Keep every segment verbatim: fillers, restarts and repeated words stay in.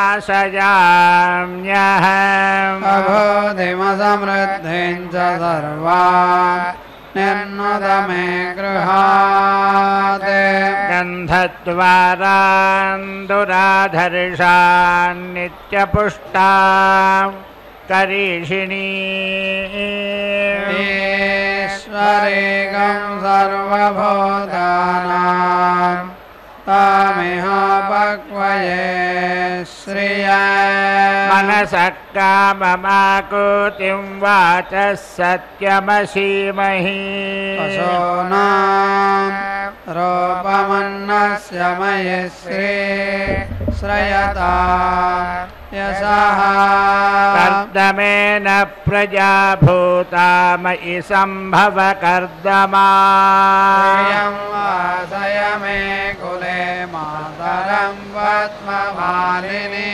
नाशयाम्यहम् अभूतिमसमृद्धिं च सर्वान् निर्नुद मे गृहात् गन्धद्वारान् दुराधर्षान् नित्यपुष्टाम् करीषिणी ईश्वरेकं सर्वभूतानां तामिहापक्वये श्रिया मनसः काममाकुतिं वाचः सत्यमसीमहि पशूनां रूपमन्नस्य मयि श्री श्रयता यशः कर्दमेन प्रजा भूता मयि सम्भव कर्दमा वासय मे कुले मातरं पद्ममालिनी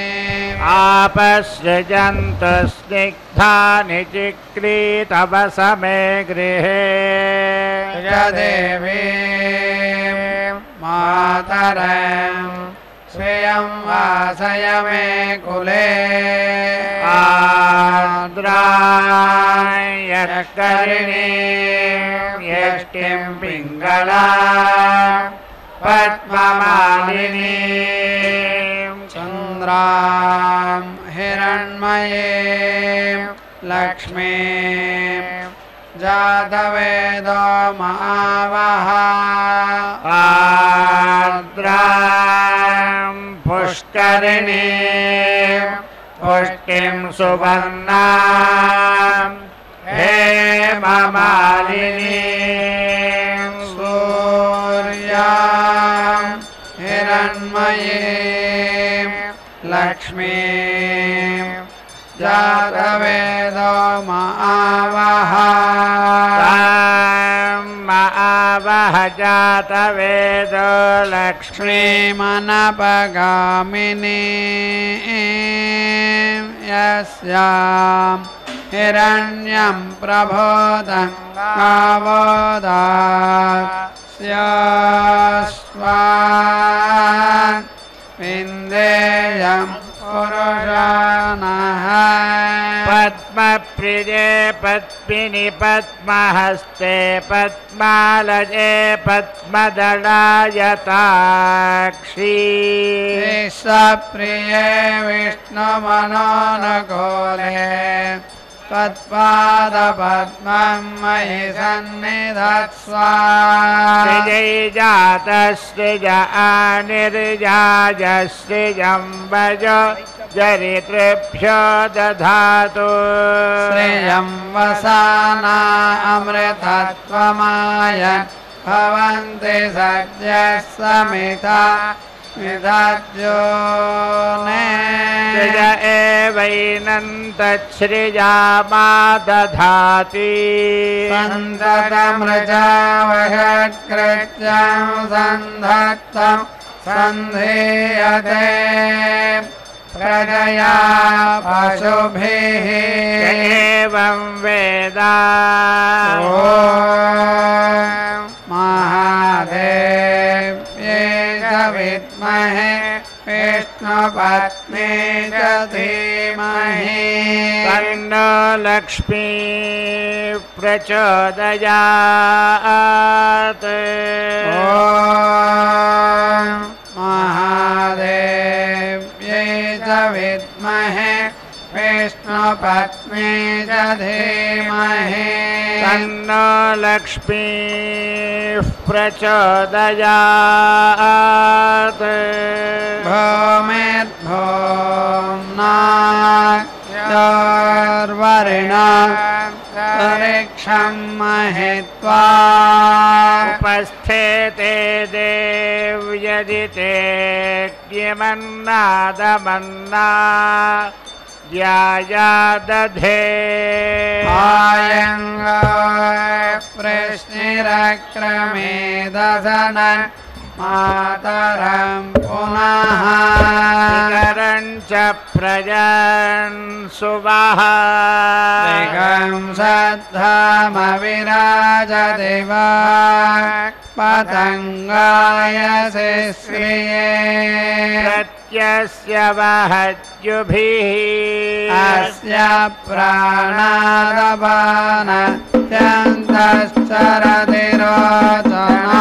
आपसृजन्तु स्निग्धानि चिक्रीतव समे गृहे देवी मातरं श्रियं वासय मे कुले आर्द्रायकरिणी यष्टिं पिङ्गला पद्ममालिनी चन्द्रां हिरण्मयीं लक्ष्मीं जातवेदो महावः आर्द्रां पुष्करिणीं पुष्टिं सुवर्णां हेममालिनीं सूर्यां हिरण्मयीं लक्ष्मीं जातवेदो महावः महावः जातवेदो लक्ष्मीमनपगामिनी यस्यां हिरण्यं प्रबोधं गावोदास्यास्वान् विन्देयं पुरुषानः पद्मप्रिये पद्मिनि पद्महस्ते पद्मालये पद्मदलायताक्षी विश्वप्रिये विष्णुमनोनुकूले तत्पादपद्मं मयि सन्निधत्स्व श्रियै जातश्रिय आनिर्याय श्रियं वज जरितृभ्यो दधातु श्रियं वसाना अमृतत्वमाय भवन्ति सद्यः समिता मिथद्योने श्रिय एवैनन्तच्छ्रिया मा दधाति सन्ततमृजावषट्कृत्यं सन्धत्तं सन्धीयते प्रजया पशुभिः एवं वेदा महादेव्यै च विद्महे विष्णुपत्नी च धीमहि तन्नो लक्ष्मी प्रचोदयात् ॐ महादेव्यै च विद्महे विष्णुपत्नी च धीमहि तन्नो लक्ष्मी प्रचोदयात् भूमिर्भूम्ना चोर्वरिणा तरिक्षं महित्वा उपस्थिते देव्यदिते किमन्नादमन्ना ज्याया दधे आयङ्ग प्रश्निरक्रमे दशनन् मातरं पुनः पितरञ्च प्रजान् सुवः दिगं सद्धमविराजदिवा पतङ्गाय श्रिये प्रत्यस्य वहद्युभिः अस्य प्राणादपानत्यन्तश्चरतिरोचना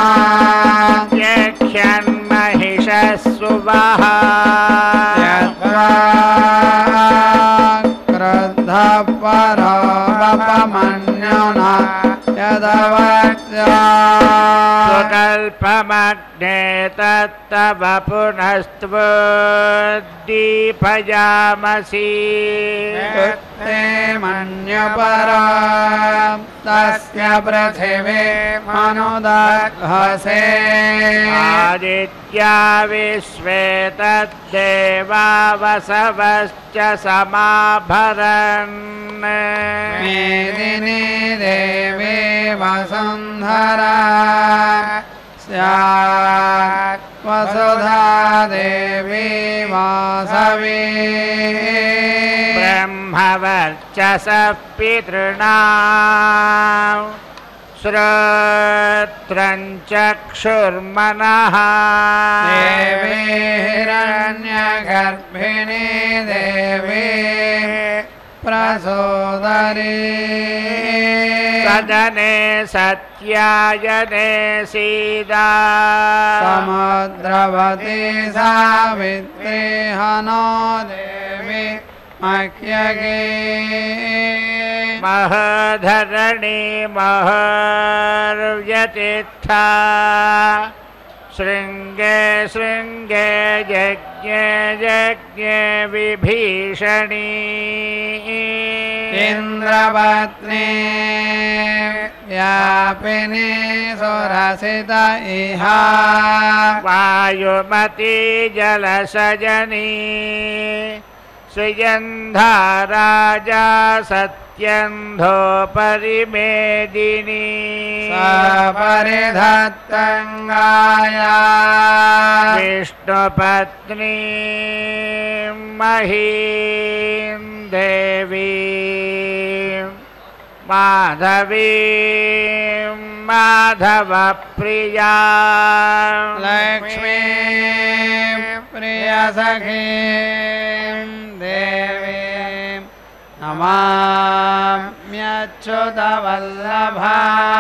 यख्यन्महिषः सुवः क्रुद्धः परोपमन्युना यदवत्या स्वकल्पमग्ने तत्तव पुनस्त्वद्दीपयामसि ते मन्यपरा तस्य पृथिवी मनुदहसे आदित्या विश्वे तद्देवा वसवश्च समाभरन् मेदिनी देवी वसुन्धरा स्यात् वसुधा देवी वासवी ब्रह्मवर्चसः पितॄणाम् श्रोत्रं चक्षुर्मनः देवी हिरण्यगर्भिणी देवी प्रसोदरी सदने सत्यायने सीदा समुद्रवती सावित्री हनो देवी मह्यगे महधरणी महर्व्यतिष्ठा शृङ्गे शृङ्गे यज्ञे यज्ञे विभीषणी इन्द्रपत्नी व्यापिनी सुरसित इहा वायुमती जलसजनी श्रियन्धाराजा सत्यन्धो परिमेदिनी सपरिधत्तङ्गाया विष्णुपत्नी महीं देवी माधवी माधवप्रिया लक्ष्मी प्रियसखी देवी नमाम्यच्युतवल्लभा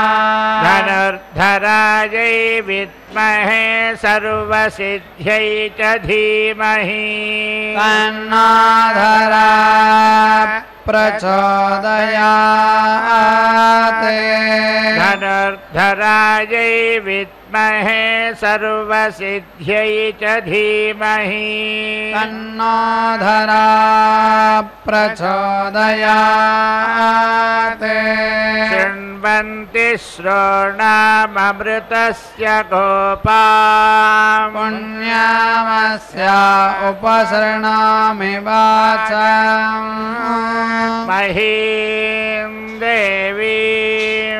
धनुर्धरायै विद्महे सर्वसिद्ध्यै च धीमहि तन्नाधरा प्रचोदयात् धनुर्धरायै विद्महे सर्वसिद्ध्यै च धीमहि तन्नाधरा प्रचोदयात् शृण्वन्ति श्रोणाममृतस्य गोपा पुण्यामस्य उपसृणामि वाचाम् महीं देवीं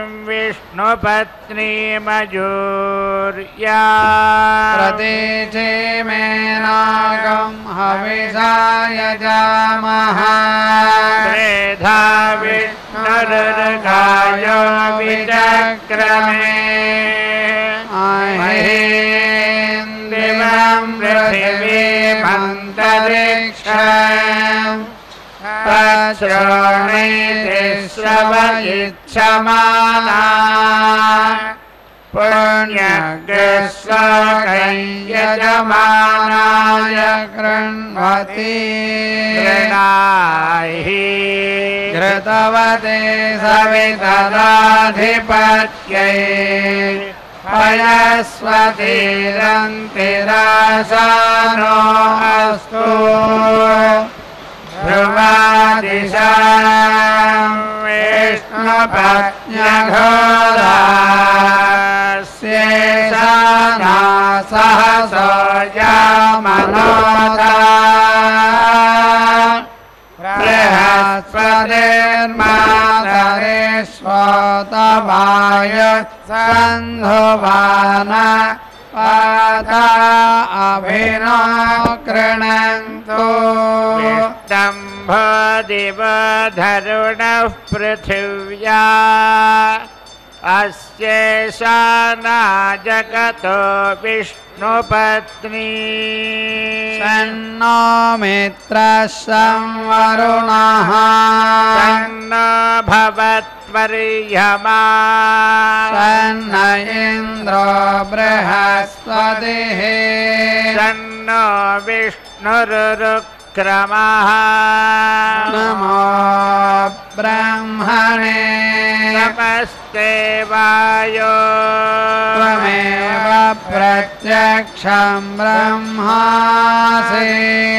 विष्णुपत्नीमयूर्या प्रतीचे मे नागं हविषा यजामः त्रेधा विष्णुर्गायो विचक्रमे महीं दिवं पृथिवीमन्तरिक्षम् तच्छ्रोणीति श्रवयिच्छमाना पुण्यग्रस्वकं यजमानाय कृण्वति गृणाहि घृतवते सवितराधिपत्यै पयस्वतीरन्तिराशानो अस्तु ध्रुवादिशां विष्णुपत्न्यघोरास्येषाना सहसो यामनोधा बृहस्पतिर्मातरेष्वतमाय सन्धुवान पाता अभिनो कृणन्तु विष्टम्भो दिवधरुणः पृथिव्या अस्येषाना जगतो विष्णुपत्नी सन्नो मित्रः संवरुणः सन्नो भवत्वर्यमा सन्न इन्द्रो बृहस्पतिः सन्नो विष्णुरुक्रमः नमो ब्रह्मणे नमस्ते वायो त्वमेव प्रत्यक्षं ब्रह्मासि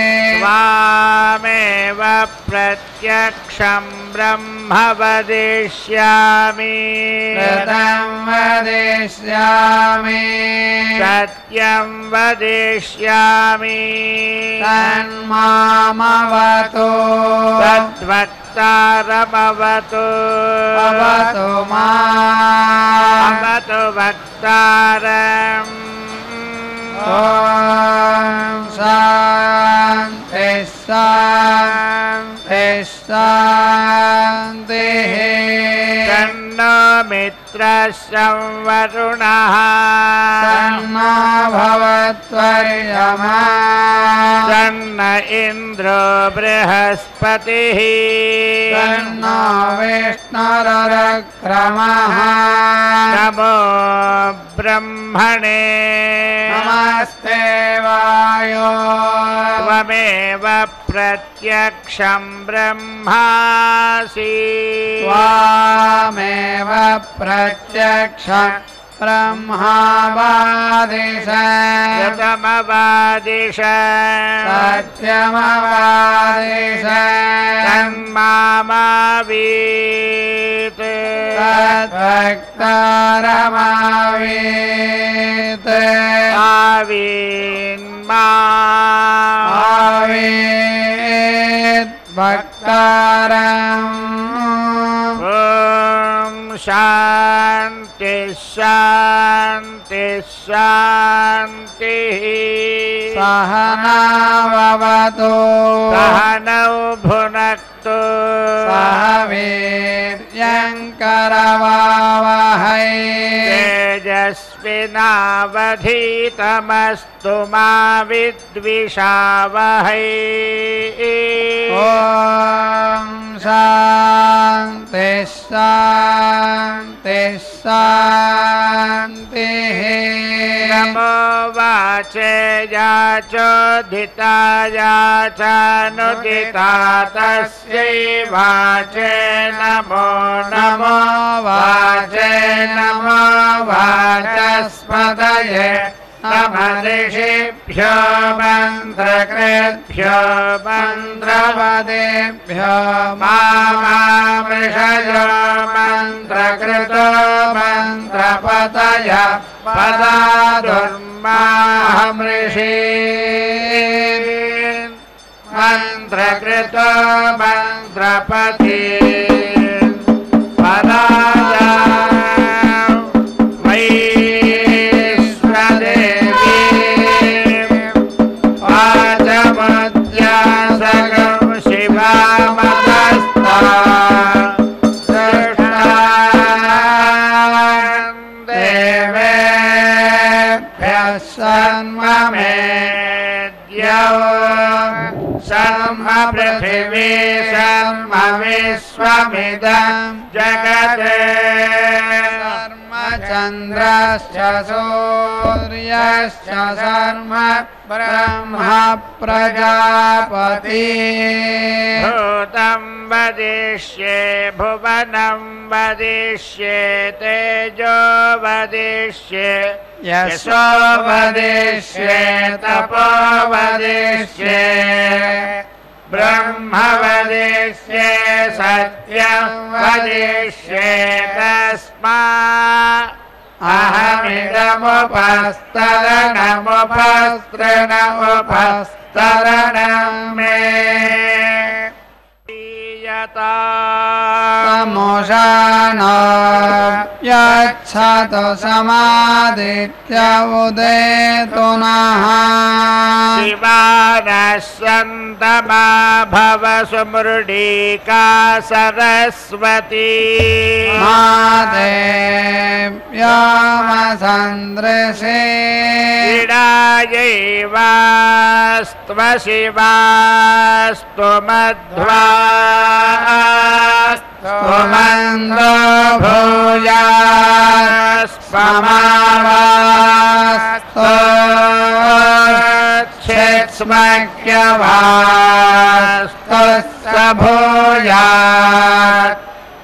त्वामेव प्रत्यक्षं ब्रह्म वदिष्यामि ऋतं वदिष्यामि सत्यं वदिष्यामि तन्मामवतु तद्वक्तारमवतु अवतु माम् अवतु वक्तारम् ॐ शान्ति शान्ति शान्तिः तन्नो मित्रः संवरुणः तन्नो भवत्वर्यमा तन्न इन्द्रो बृहस्पतिः तन्नो विष्णुरुक्रमः नमो ब्रह्मणे नमस्ते वायो त्वमेव प्रत्यक्षं ब्रह्मासि त्वामेव प्रत्यक्षं ब्रह्मावादिश ऋतमवादिश सत्यमवादिश तन्मामावीत् तद्भक्तारमावीत् आवीन्मा आवीत् भक्तारम् ॐ शान्ति शान्ति शान्तिः सहनाववतु सहनौ भुनक्तु सह वीर्यङ्करवावहै तेजस्विनावधीतमस्तु मा विद्विषावहै ॐ शान्ति शान्ति शान्तिः नमो वाचे याचोदिताया चानुदिता तस्यै वाचे नमो नमो वाचे नमो वाचस्पतये नमः ऋषिभ्यो मन्त्रकृभ्यो मन्त्रपदेभ्यो मामृषयो मन्त्रकृतो मन्त्रपतय पदादुर्माहमृषि मन्त्रकृतो मन्त्रपति पदाय शर्म पृथिवी शर्म विश्वमिदं जगत् शर्म चन्द्रश्च सूर्यश्च शर्म ब्रह्म प्रजापति भूतं वदिष्ये भुवनं वदिष्ये तेजो वदिष्ये यशो वदिष्ये तपो वदिष्ये ब्रह्म वदिष्ये सत्यं वदिष्ये तस्मात् अहमिदमुपस्तरणमुपस्तृणमुपस्तरणं मे तमुषानो यच्छतु समादित्य उदेतु नः शिवानः सन्तमा भव सुमृडीका सरस्वती मादेव्यामसन्दृशे इडायैवास्त्व शिवास्तु मध्वा स्वमन्दो भूयास्पमावास्तो क्षेत्स्मक्यवास्तो स भूयात्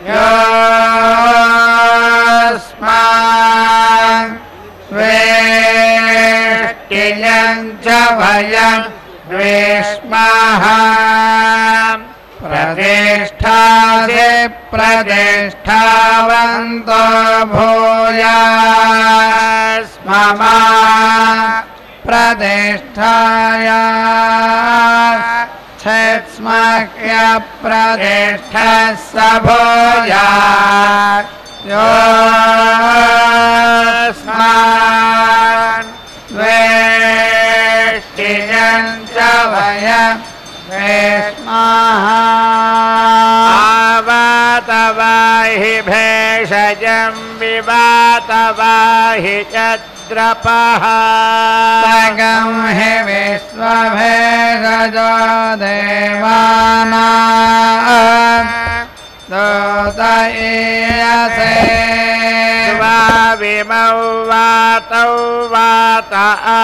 योऽस्मान् वेष्टियं च वयं द्वेष्मः प्रतिष्ठासे प्रतिष्ठावन्तो भूयास्ममा प्रतिष्ठाया क्षेत्स्मक्य प्रतिष्ठः स भूयात् योऽस्मान् वेष्टियं च वयं आवातवाहि भेषजं विवातवाहि चद्रपः तगं हि विश्वभेषजो देवानां दूतयसे स्वाविमौ वातौ वात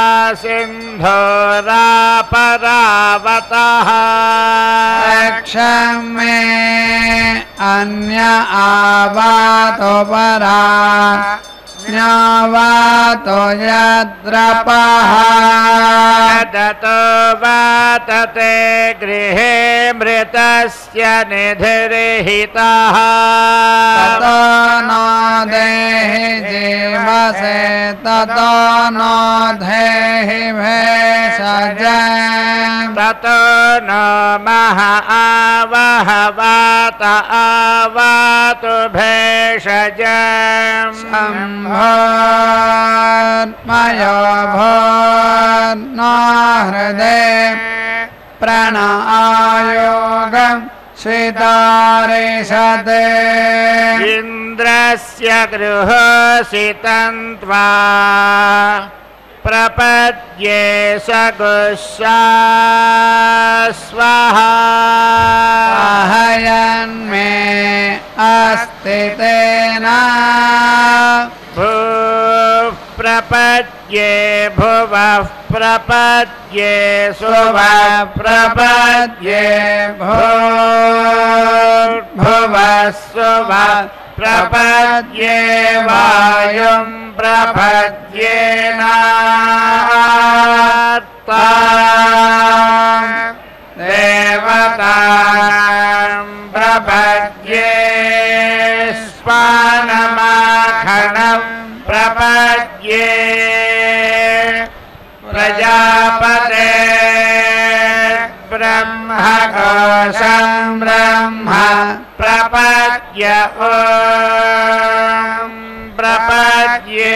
आसिन्धोरापरावतः रक्षं मे अन्य आवातो परा न्यावातो यद्रपः दतो वातते गृहे मृतस्य निधिर्हितः ततो नो देहि जीवसे ततो नो देहि भेषजम् ततो नो मह आवह वात आवातु भेषजम् सम्भोन्मयो भोन्नो हृदये प्रणआयोगं स्वीतारिषते इन्द्रस्य गृहसितं त्वा प्रपद्ये सगुस्सा स्वाहा आहयन्मे अस्ति तेन भूः प्रपद्ये भुवः प्रपद्ये सुवः प्रपद्ये भूर्भुवः सुवः प्रपद्ये वायुं प्रपद्ये नार्तां देवतां प्रपद्ये स्वानमाखनं प्रपद्ये प्रजापते ब्रह्मकोशं ब्रह्म प्रपद्य ॐ प्रपद्ये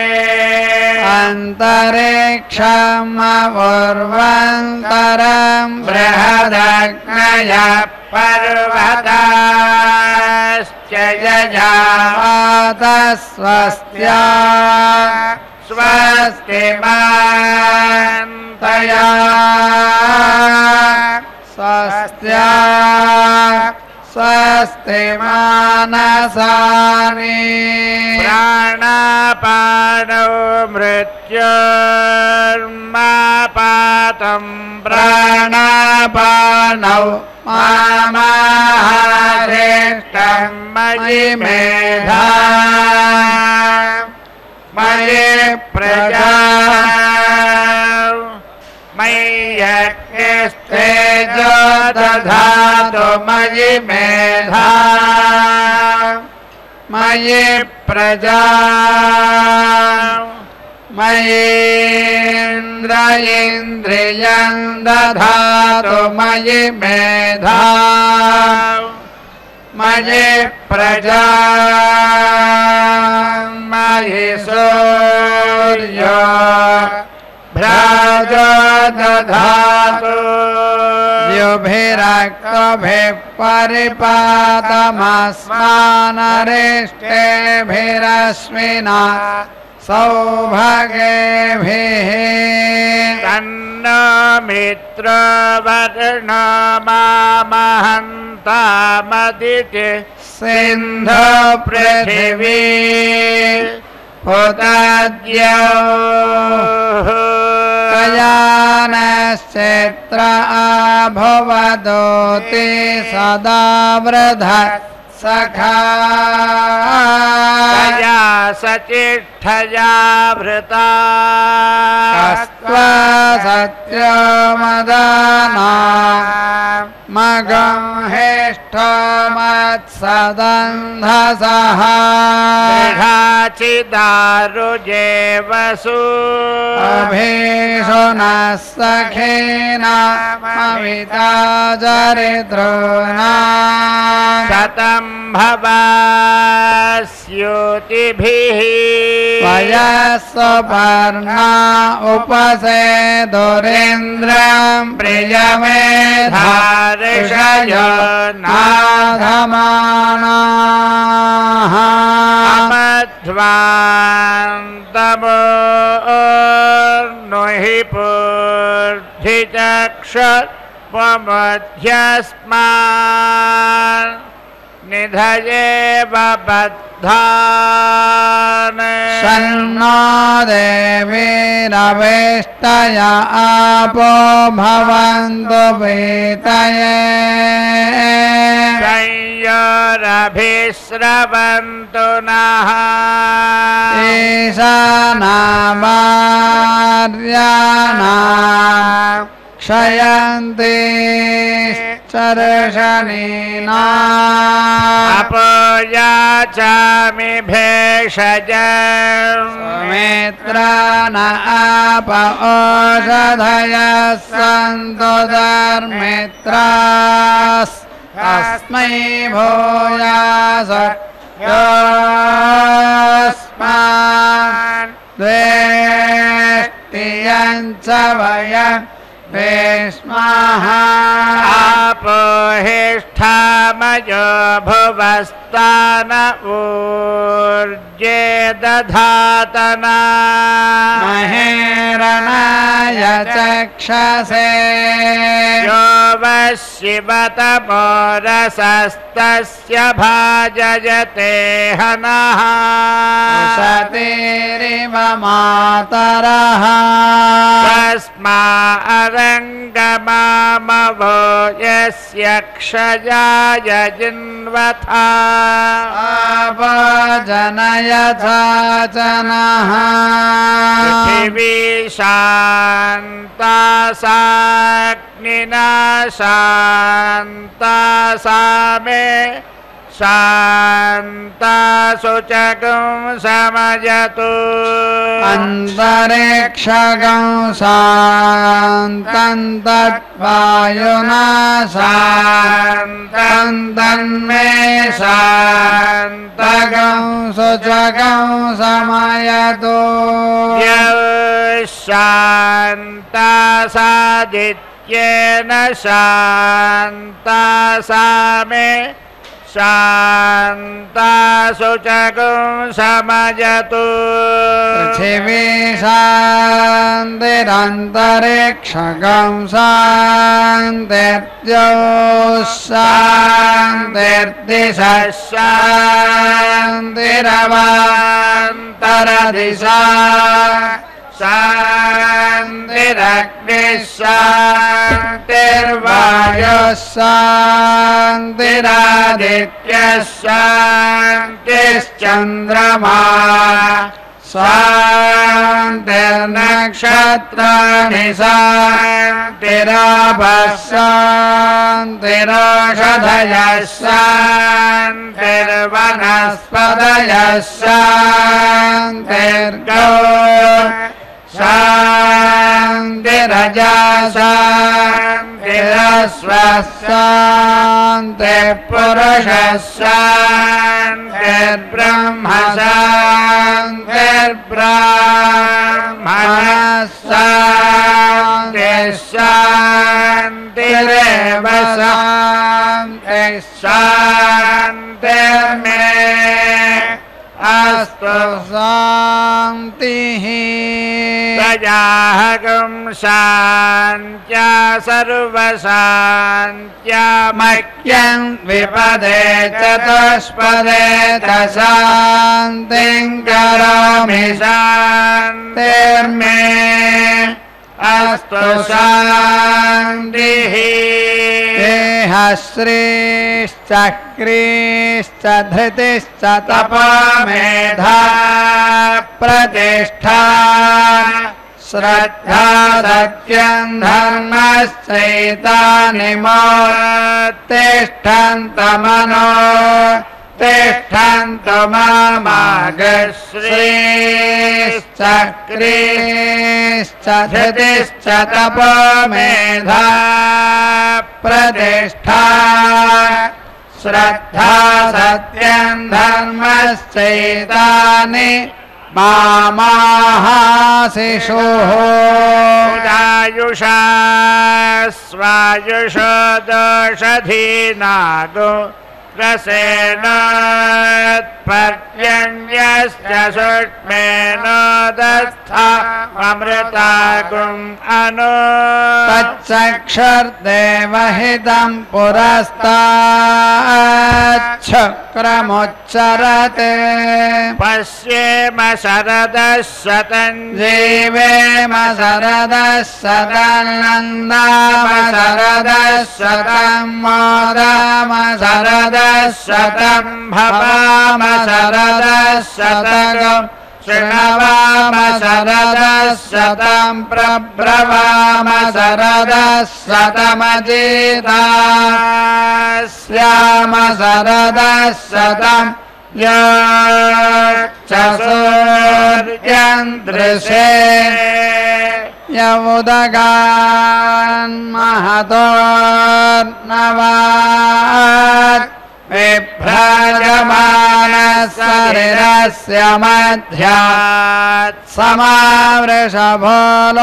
अन्तरिक्षमपूर्वन्तरं बृहदग्नय पर्वताश्च यजावात स्वस्त्या स्वस्ति मान्तया स्वस्त्या स्वस्ति मानसानि प्राणापानौ मृत्युर्मापातं प्राणापानौ मामाहारेष्टं मयि मेधा मयि प्रजा मयि यज्ञस्तेजो दधातु मयि मेधा मयि प्रजा मयीन्द्र इन्द्रियं दधातु मयि मेधा मयि प्रजा मयि सूर्यो भ्राजो दधातु द्युभिरक्तभिः परिपातमस्मानरिष्टेभिरश्विना सौभगेभिः तन्नो मित्रवर्णमामहन्तामदिति सिन्धु पृथिवी हुतद्यौः कयानश्चित्र अभवदोति सदा वृध सखा कया सचिष्ठया भृता कस्त्वा सत्यमदाना मगं हेष्ठमत्सदन्धसः दृढाचिदारुजे वसु अभीषु नः सखेन ममिता चरिद्रोना शतं भवास्योतिभिः वयस्वपर्णा उपसेदुरेन्द्रं प्रियमेधाऋषयो नाधमानाः अमध्वान्तमो नुहि पूर्धिचक्षुर्मध्यस्मान् निधये बद्धान् शन्नो देवीरवेष्टय आपो भवन्तु पीतये संयोरभिस्रवन्तु नः ईशानामार्याणा क्षयन्ति चर्षणीना अपोयाचामि भेषजम् सुमित्रान आप ओषधयः सन्तु धर्मित्रास् तस्मै भूयास योऽस्मान् द्वेष्टियं च वयम् भीष्मः आपोहिष्ठामयो भुवस्तान ऊर्जे दधातना महेरणाय चक्षसे यो वशिवतमोरसस्तस्य भाजयते हनः सतीरिव मातरः तस्मा अरङ्गमामवो यस्य क्षयाय जिन्वथा अपजनय चाचनः पृथिवी शान्ता साग्निना शान्ता सा मे शान्ता शुचगं समयतु अन्तरिक्षगं शान्तं तद्वायुना शान्तं तन्मे शान्तगं शुचगं समयतु शान्ता सादित्येन शान्ता सा मे शान्ता शुचगं समयतु पृथिवी शान्तिरन्तरिक्षगं शान्तिर्द्यौः शान्तिर्दिशः शान्तिरवान्तरदिशा शान्तिरग्निः शान्तिर्वायुः शान्तिरादित्यः शान्तिश्चन्द्रमा शान्तिर्नक्षत्राणि शान्तिरापः शान्तिरोषधयः शान्तिर्वनस्पतयः शान्तिर्गो शान्तिरजा शान्ति शान्तिः पुरुषः शान्तिर्ब्रह्म शान्तिर्ब्राह्मणः शान्तिः शान्तिरेव शान्तिः शान्तिर्मे अस्तु शान्तिः प्रजाहकं शान्त्या सर्वशान्त्या मह्यं विपदे चतुष्पदे शान्तिं करोमि शान्तिर्मे अस्तु शान्तिः देहश्रीश्चक्रीश्च धृतिश्च तपमेधा प्रतिष्ठा श्रद्धा सत्यं धर्मश्चैतानि तिष्ठन्तमनो तिष्ठन्तु मामागश्रीश्चक्रीश्च धृतिश्च तपमेधा प्रतिष्ठा श्रद्धा सत्यं धर्मश्चैतानि मामाहाशिषुः उदायुषा स्वायुषो दोषधीनागो रसेनोत्पर्यन्यस्य सूक्ष्मेन दत्था अमृतागुम् अनु तच्चक्षुर्देवहितं पुरस्ताच्छक्रमुच्चरते पश्येम शरदः शतं जीवेम शरदः शतं नन्दाम शरदः शतं मोदाम शरदः शतं भवाम शरदः शतम् शृणवाम शरदः शतं प्रब्रवाम शरदः शतमजितास्याम शरदः शतं यक्षसूर्यन्दृशे यमुदगान्महतोर्नवात् विभ्राजमानः शरीरस्य मध्यात् समावृषभो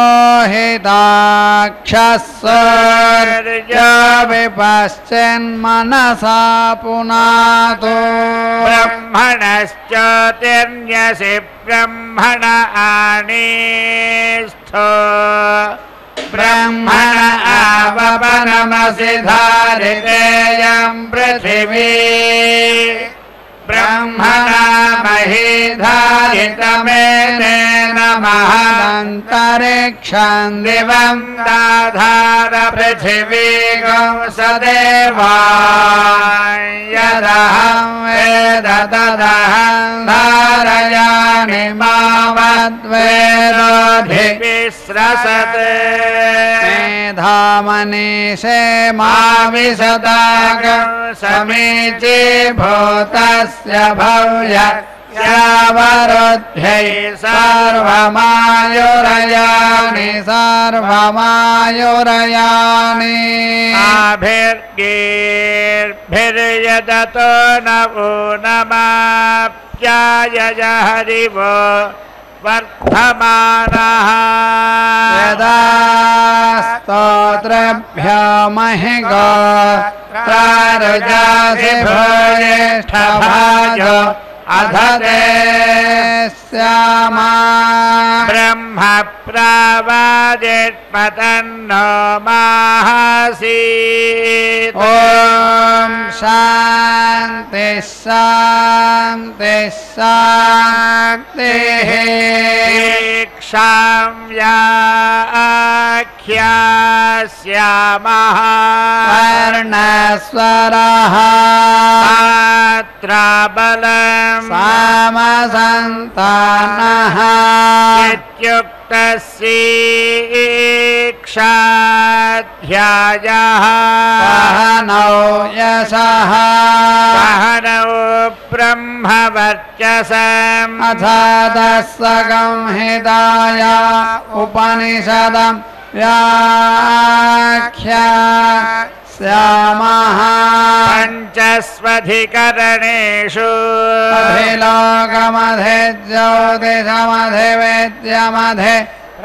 लोहिताक्षः सूर्यो विपश्चिन्मनसा पुनातु ब्रह्मणश्चोतिर्न्यसि ब्रह्मण आनीस्थो ब्रह्मण आवपनमसि धारितेयं पृथिवी ब्रह्मणा मही धारितमेनेन महदन्तरिक्षं दिवं दाधार पृथिवी गंसदेवा यदहं वेद तदहं धारयामि मावद्वेरोधिविस्रसते मेधामनीषे मा विशतागं समीची भूतस्य भव्य यावरुध्यै सर्वमायुरयानि सर्वमायुरयानि आभिर्गीर्भिर्यदतो नवो नमाप्यायय हरिवो वर्धमानः यदा स्तोत्रभ्यो महिगो प्रारुजासि भूयिष्ठभाजो अधते श्यामा ब्रह्म प्रावादित्पतन्नो माहासीत् ॐ शान्ति शान्ति शान्तिः क्षां व्याख्यास्यामः वर्णस्वरः मात्राबलं सामसन्तानः इत्युक्तस्येक्षाध्यायः सहनौ यशः सहनौ ब्रह्मवर्चसम् अथ दस्सगं हिताय उपनिषदम् व्याख्या स्यामः पञ्चस्वधिकरणेषु अभिलोकमधे ज्योतिषमधे वेद्यमधे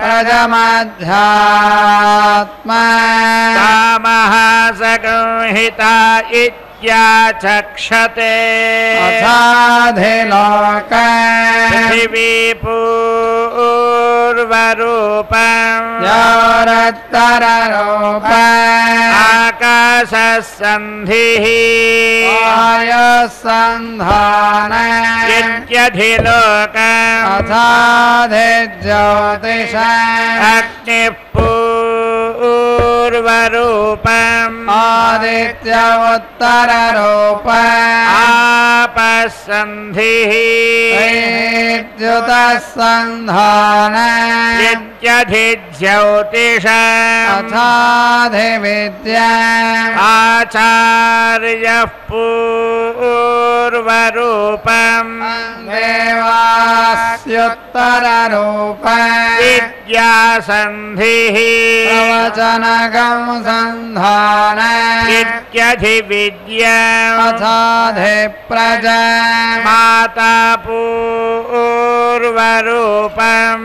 प्रजमध्यात्मा कामः संहिता इत्याचक्षते अथाधिलोक पृथिवी पूर्वरूपम् योरत्तररूप आकाशसन्धिः वायुसन्धान इत्यधिलोकम् अथाधिज्योतिष अग्निः पूर्वरूपम् आदित्य उत्तररूप आपसन्धिः विद्युतसन्धान इत्यधिज्योतिषम् अथाधिविद्या आचार्यः पूर्वरूपम् देवास्युत्तररूप विद्यासन्धिः प्रवचनगं सन्धान इत्यधिविद्यम् अथाधिप्रजा माता पूर्वरूपम्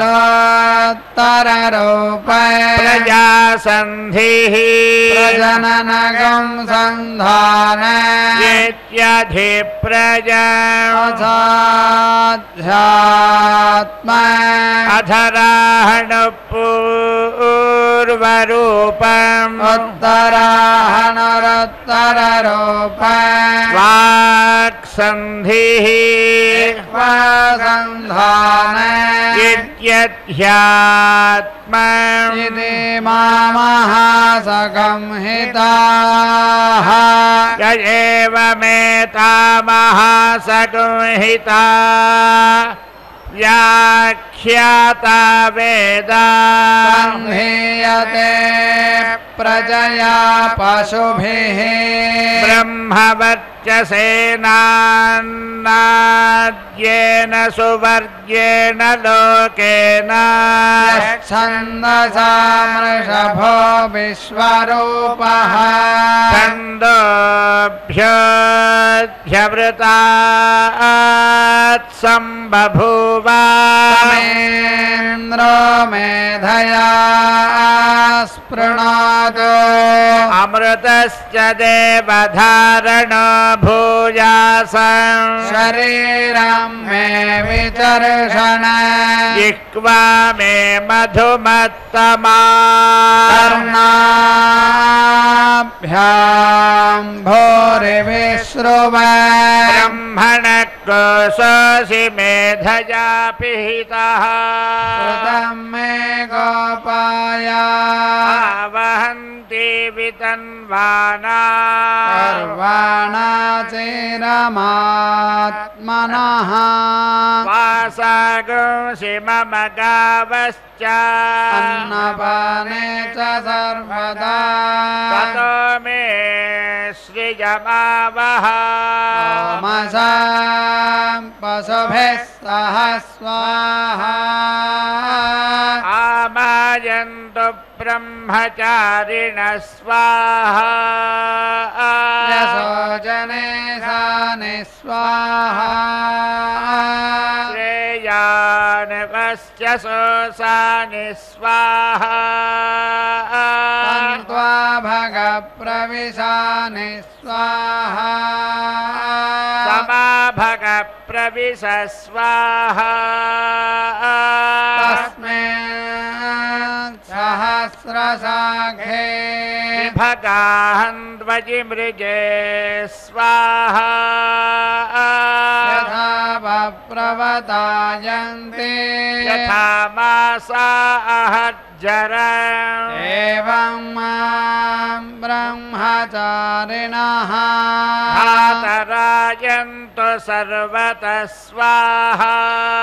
पितोत्तररूप प्रजासन्धिः प्रजननगं सन्धान इत्यधिप्रजम् अथाध्यात्मा अधराहणः पूर्वरूपम् उत्तराहणरोत्तररूप वाक्सन्धिः सन्धान इत्यध्यात्मम् इति महासंहिताः य एवमेतामः संहिता व्याख्याता वेदा संहीयते प्रजया पशुभिः ब्रह्मवर्चसेनान्नाद्येन सुवर्ग्येण लोकेन छन्दसा मृषभो विश्वरूपः छन्दोभ्योऽध्यवृतात् सम्बभूव तमेन्द्रो मेधया स्पृणोतु अमृतश्च देवधारण भूयासम् शरीरं मे विचर्षण जिह्वा मे मधुमत्तमा कर्णाभ्यां भूरिविश्रुव ब्रह्मणः कोशोऽसि मेधया पिहितः श्रुतं मे गोपाय आवहन्ति वितन्वाना सर्वाणा चिरमात्मनः वासागुंसि मम गावश्च अन्नपाने च सर्वदा ततो मे श्रियमावह ओमसां पशुभिः सह स्वाहा आमायन्तु ब्रह्मचारिणः स्वाहा यशोजने सानि स्वाहा श्रेयानवस्य सोऽसानि स्वाहा तन्त्वा भगप्रविशानि स्वाहा समाभग प्रविश स्वाहा तस्मिन् सहस्रशाखे भगाहन्त्वजिमृगे स्वाहा यथा वप्रवतायन्ते यथा मासा अहज्जरम् एवं मां ब्रह्मचारिणः धातरायन्तु सर्वतः स्वाहा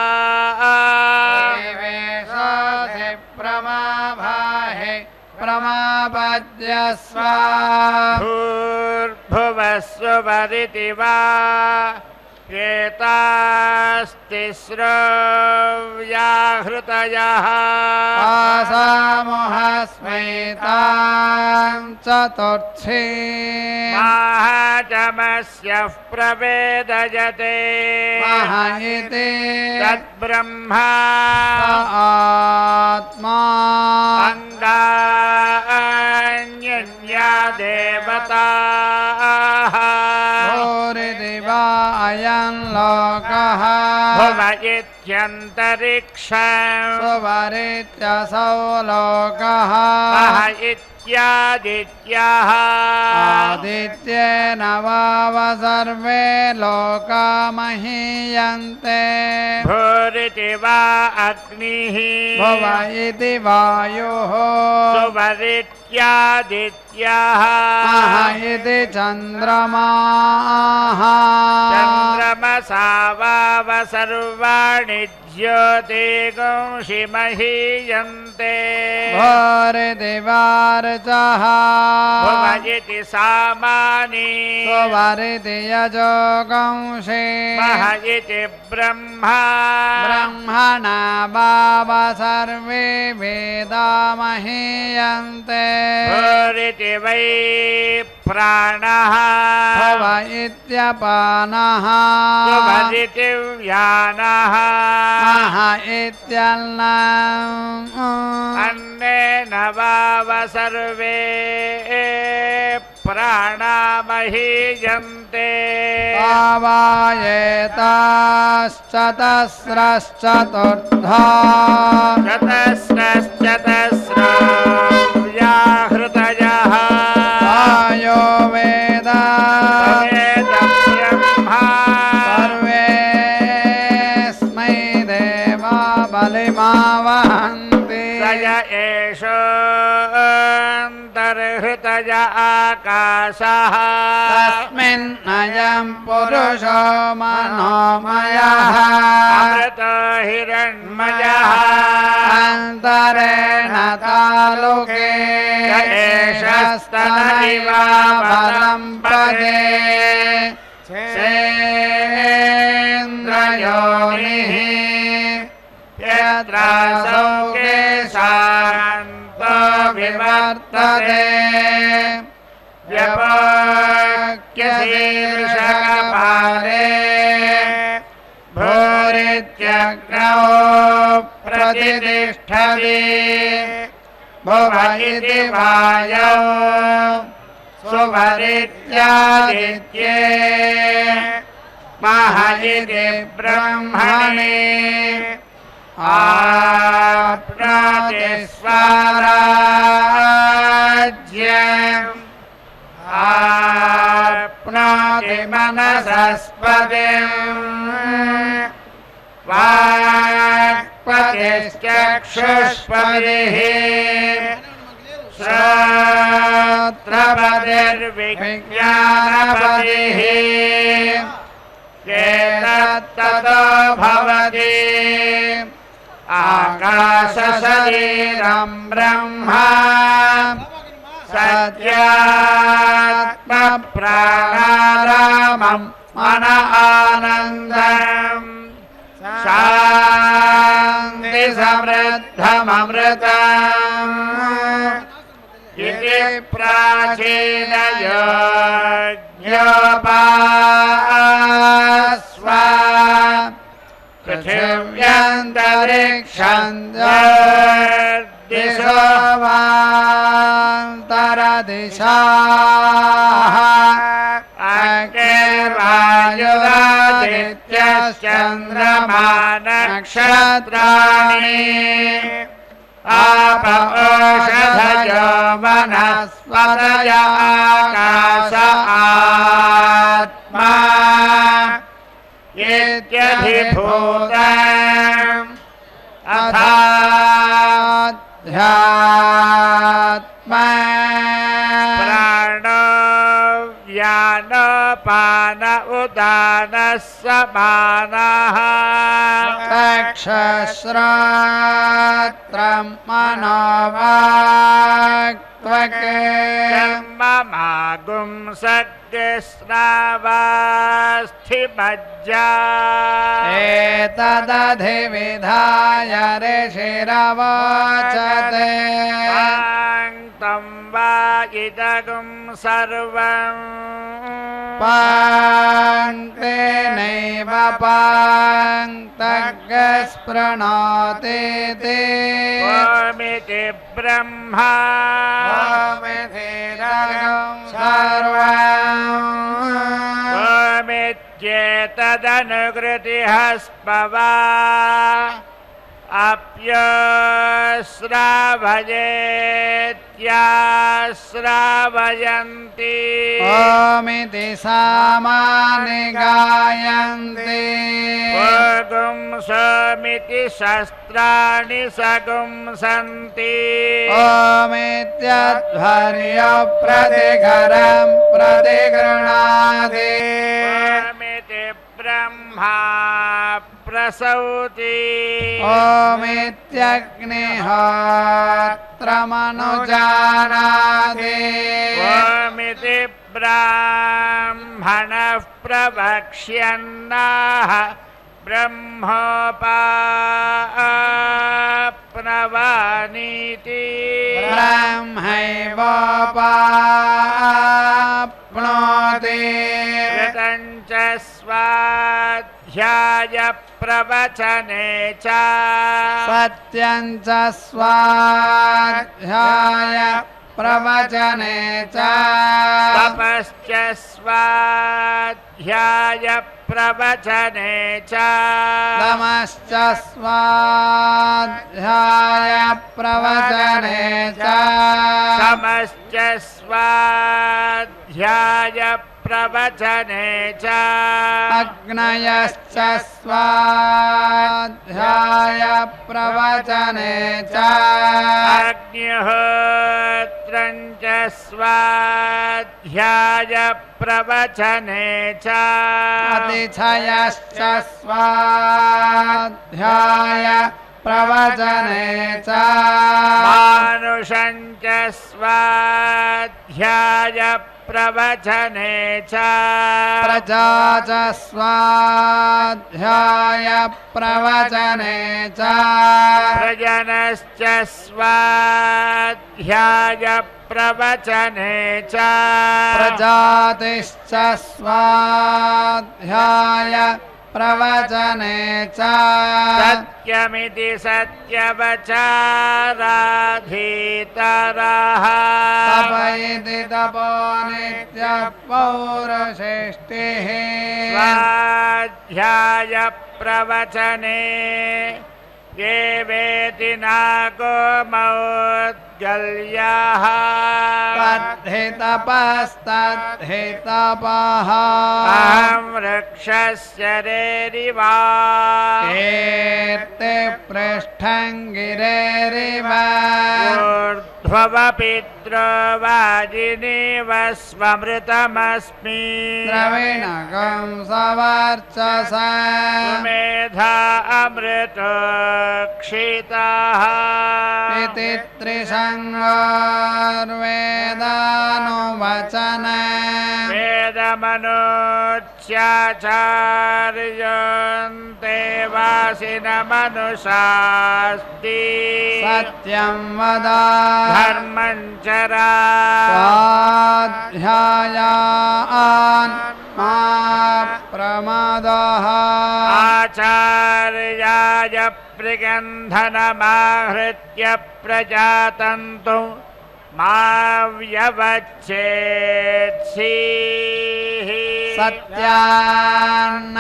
देवेशोऽधि प्रमाभाहे प्रमापद्य स्वाहा भूर्भुवः सुवरिति वा एतास्तिस्रो व्याहृतयः आसामोहस्मैतां चतुर्थी महाचमस्यः प्रवेदयते मह इति तद्ब्रह्मा आत्मा अन्दान्यन्या देवताः भूरिदिवा अयं लोकः भुव इत्यन्तरिक्षम् सुवरित्यसौ लोकः मह इत्यादित्याः आदित्येन वाव सर्वे लोका महीयन्ते भूरिति वा अग्निः भुव इति वायुः सुवरित्यादित्याः मह इति चन्द्रमाः चन्द्रमसा वाव सर्वाणि ज्योतिगुंषि महीयन्ते भूरिति वार्चः भुव इति सामानि सुवरिति यजोगंषे मह इति ब्रह्मा ब्रह्मणा वाव सर्वे वेदा महीयन्ते भूरिति वै प्राणः भव इत्यपानः सुवरिति व्यानः मह इत्यन्नम् अन्नेन वाव सर्वे प्राणा महीयन्ते पावायेताश्चतस्रश्चतुर्धा चतस्रश्चतस्रो व्याहृतयः आयो वेद वेदब्रह्मा सर्वेऽस्मै देवा बलिमावहन्ति स य एषोऽन्तर्हृतय आकाशः तस्मिन्नयं पुरुषो मनोमयः अमृतो हिरण्मयः अन्तरेण तालुके स एष स्तन इव बलं पदे सेन्द्रयोनिः यत्रासौ केशान्तो विवर्तते व्यपोक्यशीर्षकपाले भूरित्यग्नौ प्रतिष्ठति भुव इति वायौ सुवरित्यादित्ये मह इति ब्रह्मणि आप्नोति स्वराज्यम् आप्नोति मनसस्पतिम् वाक्पतिश्चक्षुष्पतिः श्रोत्रपतिर्विज्ञानपतिः एतत्ततो भवति आकाशशरीरं ब्रह्मा सत्यात्मप्राणारामं मन आनन्दम् शान्तिसमृद्धममृतम् इति प्राचीनयोग्योपास्व पृथिव्यन्तरिक्षन्दिशो वान्तरदिशाः अग्निर्वायुरादित्यश्चन्द्रमा नक्षत्राणि आप ओषधयो वनस्पतय आकाश आत्मा इत्यधिभूतम् अथाध्यात्मा प्राणो व्यानो अपान उदानः समानः चक्षुश्रोत्रं मनोवाक्त्वके जन्ममागुं सद्यस्नावास्थिमज्जा एतदधिविधाय ऋषिरवोचते तं वा इदगुं सर्वं पाङ्क्तेनैव पाङ्क्तज्ञस्पृणोति ते त्वमिति ब्रह्मा त्वमितिरगं सर्वम् त्वमित्येतदनुकृतिः स्पवा अप्यश्रावयेत्याश्रावयन्ति ओमिति सामानि गायन्ति गुं सोमिति शस्त्राणि सगुंसन्ति ओमित्यध्वर्यो प्रतिघरं प्रतिगृह्णाति ओमिति ब्रह्मा प्रसौति ओमित्यग्निहोत्रमनुजानाति ओमिति ब्राह्मणः प्रवक्ष्यन्नाः ब्रह्मोपाप्नवानीति ब्रह्मैवोपाप्नोति कृतं च स्वाध्याय प्रवचने च सत्यं च स्वाध्याय प्रवचने च तपश्च स्वाध्याय प्रवचने च तमश्च स्वाध्याय प्रवचने च समश्च स्वाध्याय प्रवचने च अग्नयश्च स्वाध्याय प्रवचने च अग्निहोत्रं च स्वाध्याय प्रवचने च अतिथयश्च स्वाध्याय प्रवचने च मानुषं च स्वाध्याय प्रवचने च प्रजा च स्वाध्याय प्रवचने च प्रजनश्च स्वाध्याय प्रवचने च प्रजातिश्च स्वाध्याय प्रवचने च सत्यमिति सत्यवचाराधीतरः तप इति तपो नित्यः पौरुषेष्टिः स्वाध्याय प्रवचने ये वेति नाको मौद्गल्याः तद्धि तपस्तद्धि तपः अहं वृक्षस्य रेरिवा कीर्ति पृष्ठं गिरेरिव ऊर्ध्ववपित्रोवाजिनीव स्वमृतमस्मि द्रविणकं सवर्चसा मेधा अमृतो क्षिताः इति त्रिसङ्गोर्वेदानुवचन वेदमनोच्याचार्यन्ते वासिनमनुषास्ति सत्यं वद धर्मं चरा स्वाध्यायान् मा प्रमादः आचार्याय प्रगन्धनमाहृत्य प्रजातन्तु मा व्यवच्छेत्सीः सत्यान्न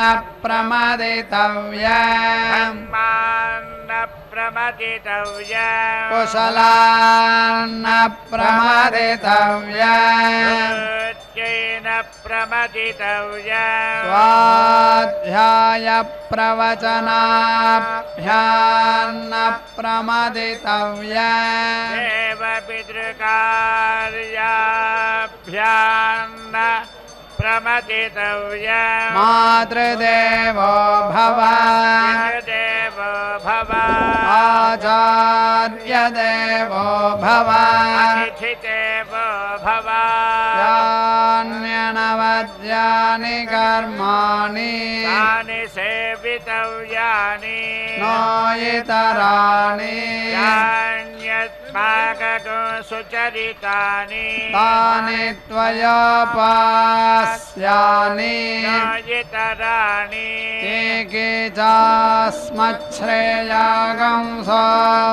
प्रमदितव्यम् धर्मान्न प्रमदितव्यम् कुशलान्न प्रमदितव्यम् सत्येन प्रमदितव्यम् स्वाध्याय प्रवचनाभ्यान्न प्रमदितव्यम् देवपितृकार्याभ्यान्न प्रमथितव्यम् मातृदेवो भव पितृदेवो भव आचार्यदेवो भव अतिथिदेवो भव यान्यनवद्यानि कर्माणि तानि सेवितव्यानि नो इतराणि यान्यस्माकं सुचरितानि तानि त्वयोपास्यानि न इतराणि एके चास्मच्छ्रेयागंसो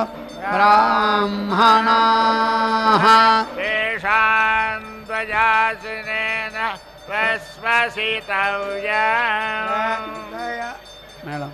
ब्राह्मणाः तेषां त्वयासिनेन वस्वसितव्यम् మేడం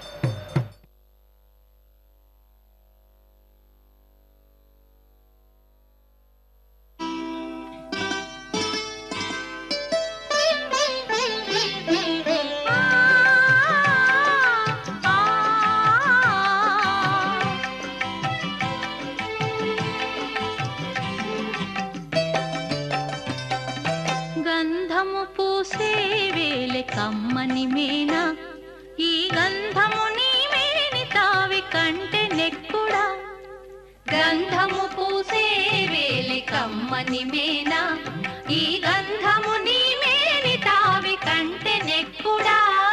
గంధము పూసే వేలే కమ్మని మేనా ఈ గంధము నీ మేని తావి కంటే నెక్కుడా గంధము పూసే వేలే కమ్మని మేనా ఈ గంధము నీ మేని తావి కంటే నెక్కుడా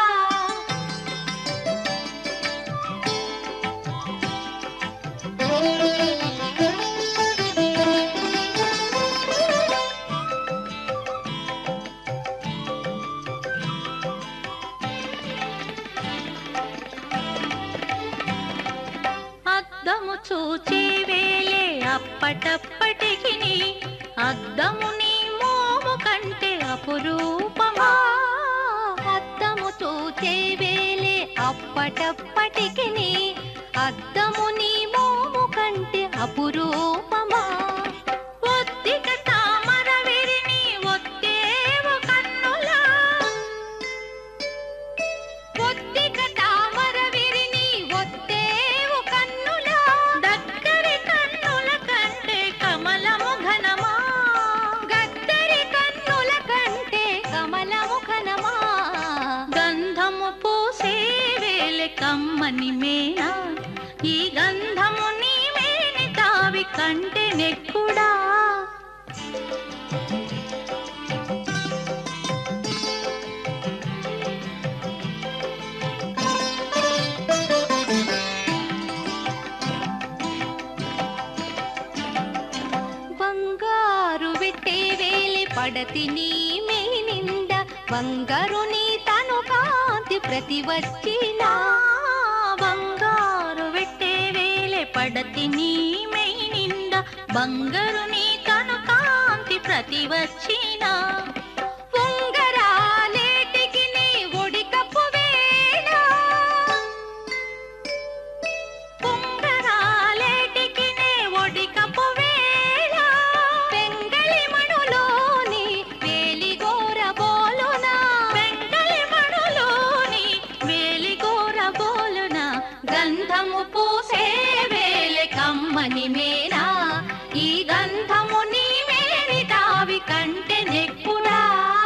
అద్దము చూచే వేలే అప్పటప్పటికి అద్దము నీ మోము కంటే అపురూపమా అద్దము చూచే వేలే అప్పటప్పటికి అద్దము నీ మోము కంటే అపురూపమా ఒత్తిక తామర విరిని ఒత్తేవు కన్నులా ఒత్తిక తామర విరిని ఒత్తేవు కన్నులా దగ్గరి కన్నుల కంటే కమలము ఘనమా గద్దరి కన్నుల కంటే కమలము ఘనమా గంధము పూసే వేలే కమ్మని మేనా ఈ గంధము నీ మేని తావి కంటే నెక్కుడా బంగారు విట్టే వేలి పడతి నీ మేనింద బంగారు నీ తను కాంతి ప్రతి వచ్చినా బంగారు విట్టే వేలి పడతి నీ మేనింద బంగారు నీ తను కాంతి ప్రతి వచ్చినా ఉంగరాలేటికి నీ ఒడికప్పు వేళ ఉంగరాలేటికి నీ ఒడికప్పు వేళ పెంగళి మణులోని వేలిగోర బోలున పెంగళి మణులోని వేలిగోర బోలున గంధము పూసే వేలే కమ్మని మేనా ఈ గంధము నీ మేని తావి కంటే నెక్కుడా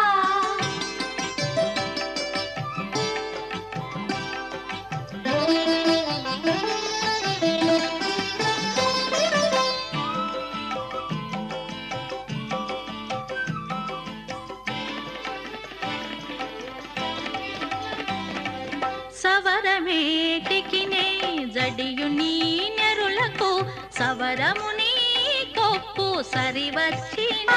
సవరమేటికి నే జడియు నీ నెరులకు సవరము నీ కొప్పు సరివచ్చినా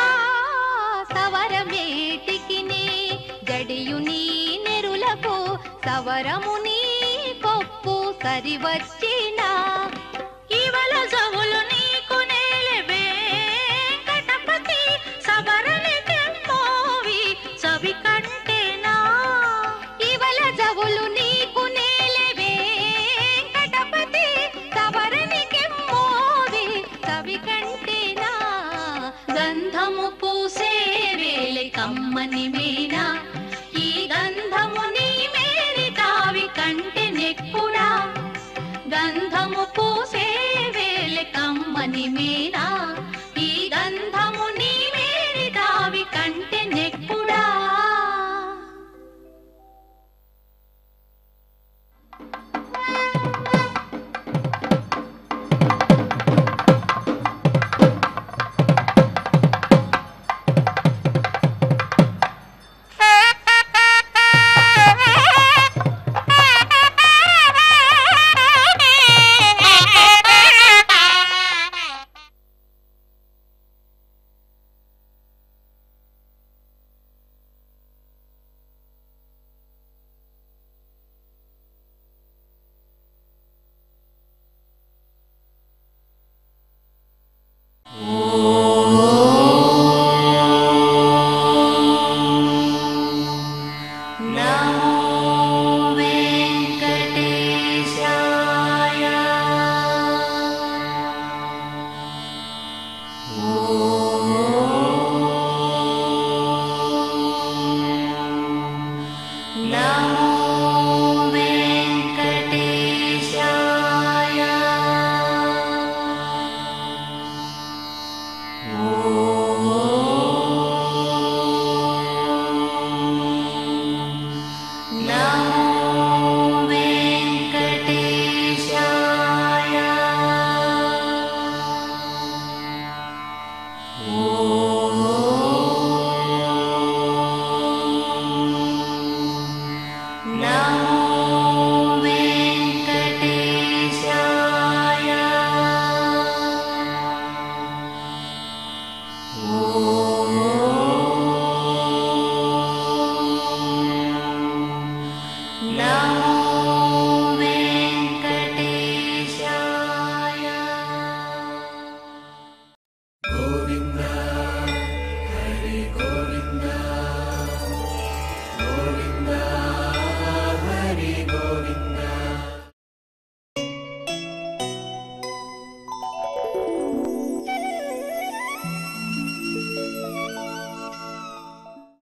సవరమేటికి నే జడియు నీ నెరులకు సవరము నీ కొప్పు సరివచ్చినా ఇవల జవులు నీకు నేలే వెంకటపతి సవరని తెమ్మోవి సవి కంటేనా ఇవల జవులు నీకు నేలే వెంకటపతి సవరని కెమ్మోవి సవి కంటేనా గంధము పూసే వేలే కమ్మని మేనా ఈ గంధము నీ మేని తావి కంటే నెక్కుడా గంధము పూసే వేలే కమ్మని మేనా